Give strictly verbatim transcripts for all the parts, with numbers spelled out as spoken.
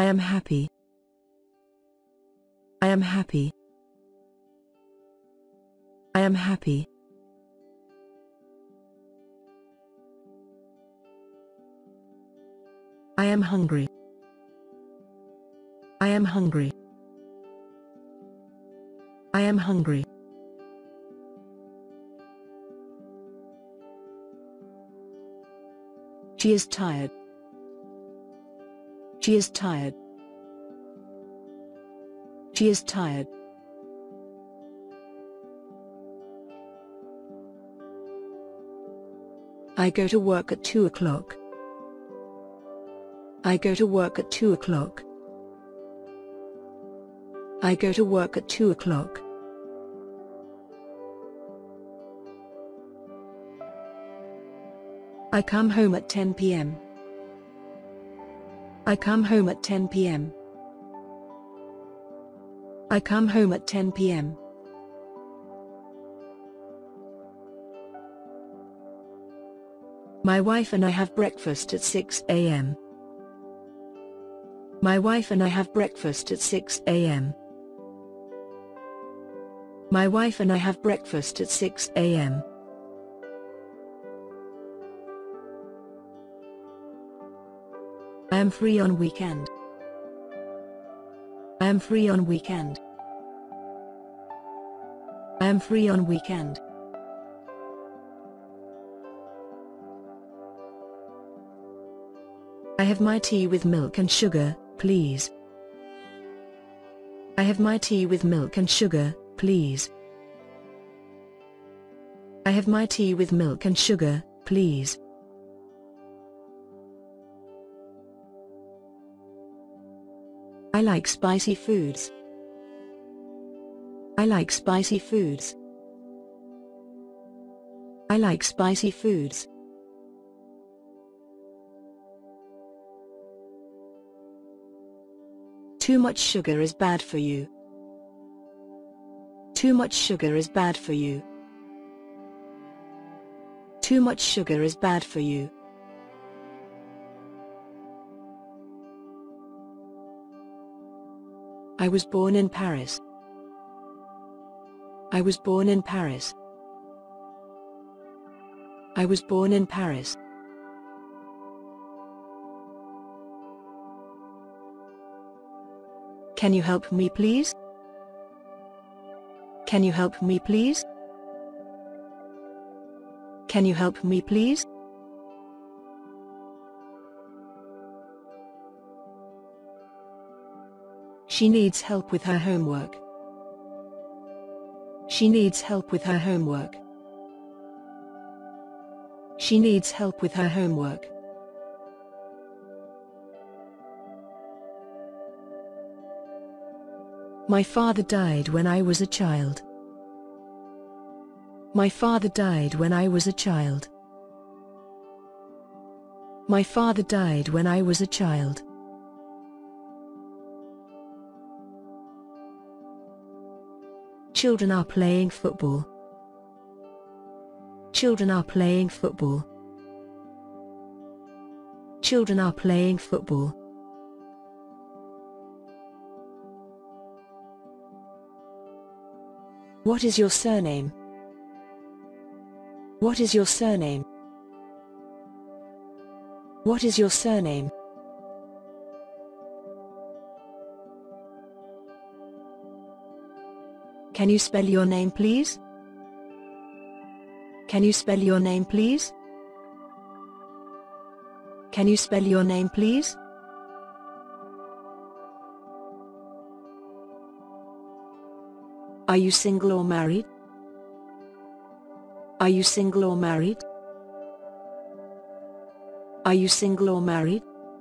am happy. I am happy. I am happy. I am hungry. I am hungry. I am hungry. She is tired. She is tired. She is tired. I go to work at two o'clock. I go to work at two o'clock. I go to work at two o'clock. I come home at ten p m I come home at ten p m I come home at ten p m My wife and I have breakfast at six a m My wife and I have breakfast at six a m My wife and I have breakfast at six a m I am free on weekend. I am free on weekend. I am free on weekend. I have my tea with milk and sugar, please. I have my tea with milk and sugar, please. I have my tea with milk and sugar, please. I like spicy foods. I like spicy foods. I like spicy foods. Too much sugar is bad for you. Too much sugar is bad for you. Too much sugar is bad for you. I was born in Paris. I was born in Paris. I was born in Paris. Can you help me please? Can you help me please? Can you help me please? She needs help with her homework. She needs help with her homework. She needs help with her homework. My father died when I was a child. My father died when I was a child. My father died when I was a child. Children are playing football. Children are playing football. Children are playing football. What is your surname? What is your surname? What is your surname? Can you spell your name please? Can you spell your name please? Can you spell your name please? Are you single or married? Are you single or married? Are you single or married?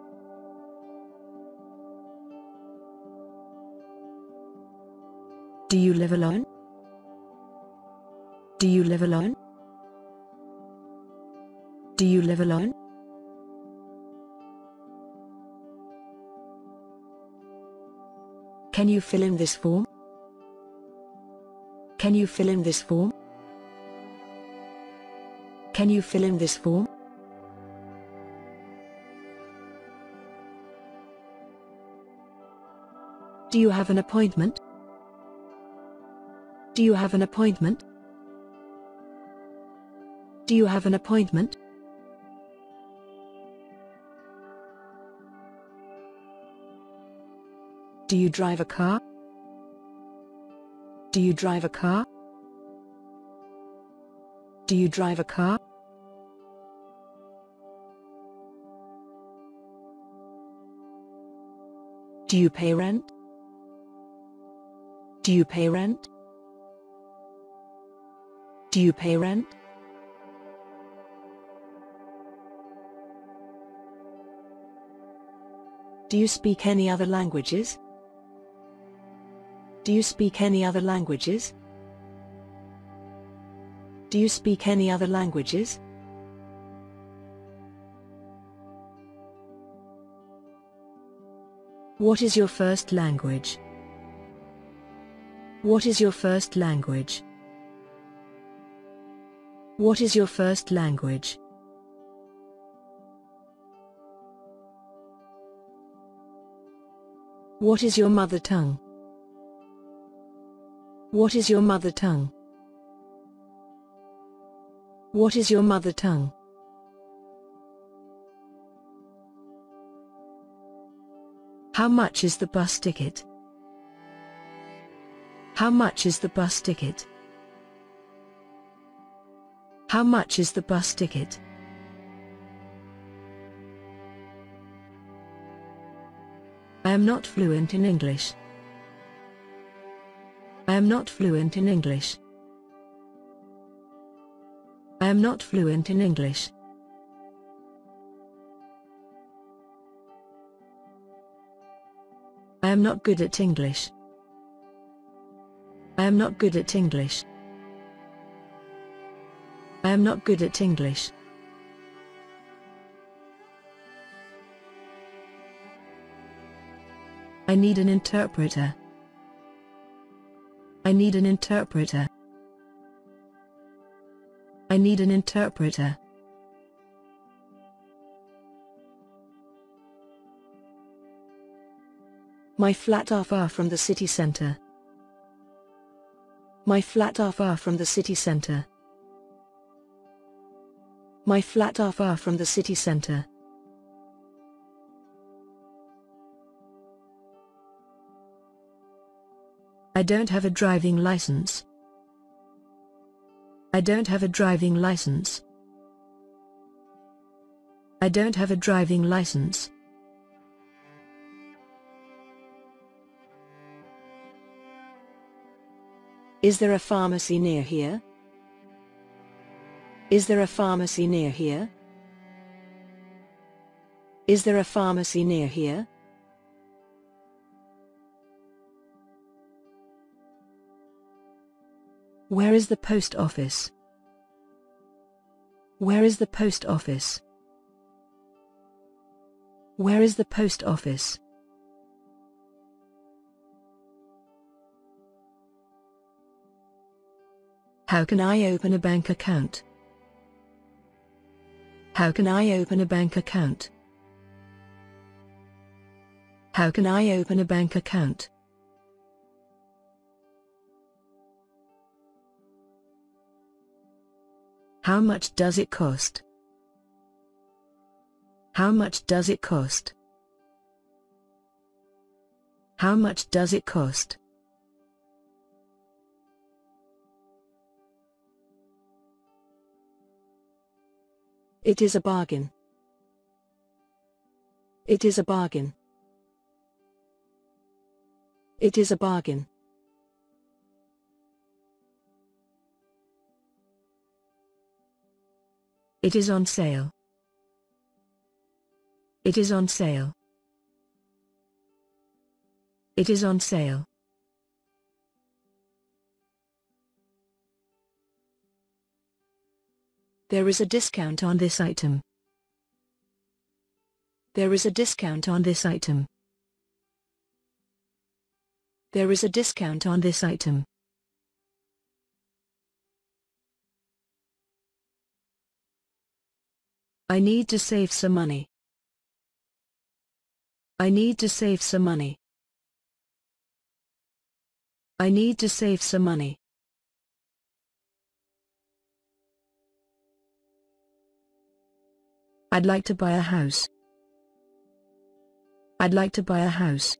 Do you live alone? Do you live alone? Do you live alone? Can you fill in this form? Can you fill in this form? Can you fill in this form? Do you have an appointment? Do you have an appointment? Do you have an appointment? Do you drive a car? Do you drive a car? Do you drive a car? Do you pay rent? Do you pay rent? Do you pay rent? Do you speak any other languages? Do you speak any other languages? Do you speak any other languages? What is your first language? What is your first language? What is your first language? What is your mother tongue? What is your mother tongue? What is your mother tongue? How much is the bus ticket? How much is the bus ticket? How much is the bus ticket? I am not fluent in English. I am not fluent in English. I am not fluent in English. I am not good at English. I am not good at English. I am not good at English. I need an interpreter. I need an interpreter. I need an interpreter. My flat are far from the city center. My flat are far from the city center. My flat are far from the city center. I don't have a driving license. I don't have a driving license. I don't have a driving license. Is there a pharmacy near here? Is there a pharmacy near here? Is there a pharmacy near here? Where is the post office? Where is the post office? Where is the post office? How can I open a bank account? How can I open a bank account? How can I open a bank account? How much does it cost? How much does it cost? How much does it cost? It is a bargain. It is a bargain. It is a bargain. It is on sale. It is on sale. It is on sale. There is a discount on this item. There is a discount on this item. There is a discount on this item. I need to save some money. I need to save some money. I need to save some money. I'd like to buy a house. I'd like to buy a house.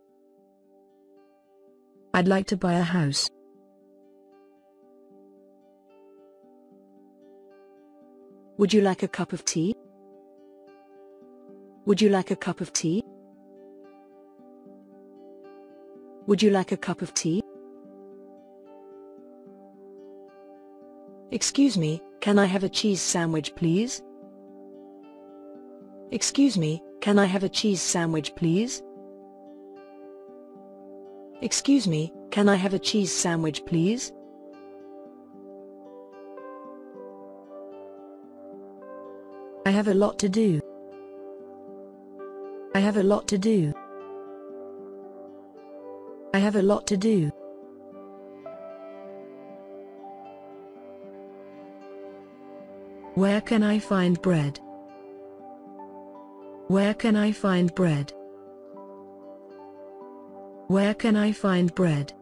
I'd like to buy a house. Would you like a cup of tea? Would you like a cup of tea? Would you like a cup of tea? Excuse me, can I have a cheese sandwich please? Excuse me, can I have a cheese sandwich please? Excuse me, can I have a cheese sandwich please? I have a lot to do. I have a lot to do. I have a lot to do. Where can I find bread? Where can I find bread? Where can I find bread?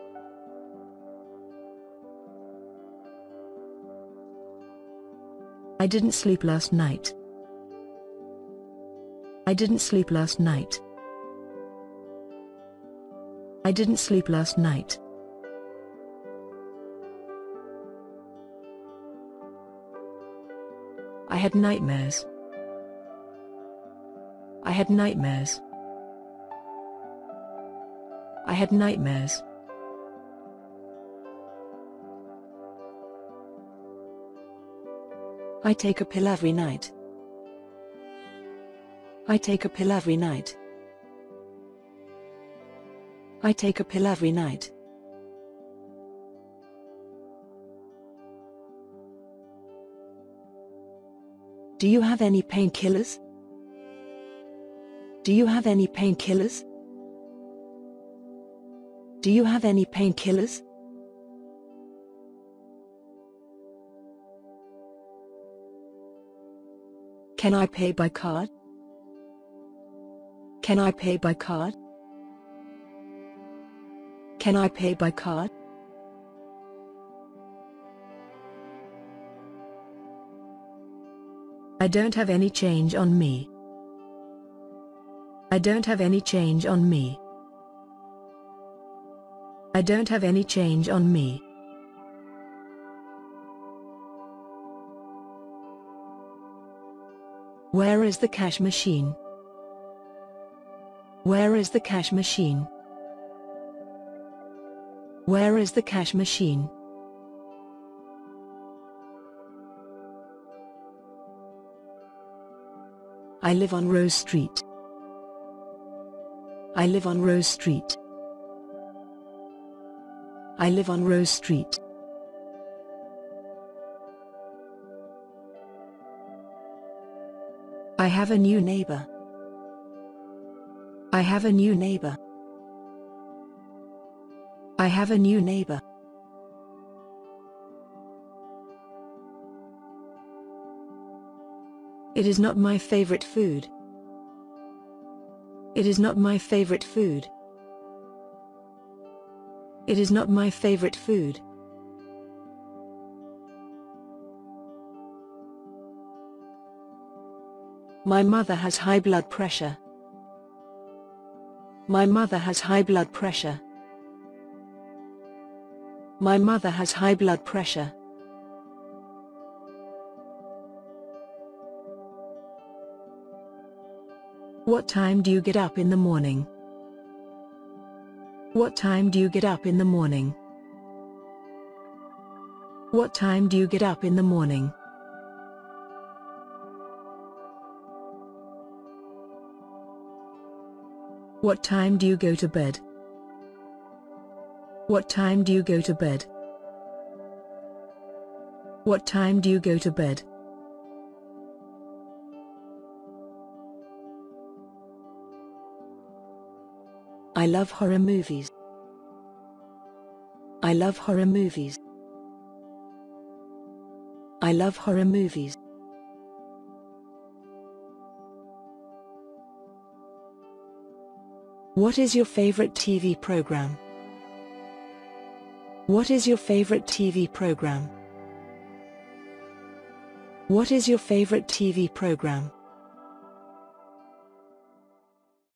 I didn't sleep last night. I didn't sleep last night. I didn't sleep last night. I had nightmares. I had nightmares. I had nightmares. I take a pill every night. I take a pill every night. I take a pill every night. Do you have any painkillers? Do you have any painkillers? Do you have any painkillers? Can I pay by card? Can I pay by card? Can I pay by card? I don't have any change on me. I don't have any change on me. I don't have any change on me. Where is the cash machine? Where is the cash machine? Where is the cash machine? I live on Rose Street. I live on Rose Street. I live on Rose Street. I have a new neighbor. I have a new neighbor. I have a new neighbor. It is not my favorite food. It is not my favorite food. It is not my favorite food. My mother has high blood pressure. My mother has high blood pressure. My mother has high blood pressure. What time do you get up in the morning? What time do you get up in the morning? What time do you get up in the morning? What time do you go to bed? What time do you go to bed? What time do you go to bed? I love horror movies. I love horror movies. I love horror movies. What is your favorite T V program? What is your favorite T V program? What is your favorite T V program?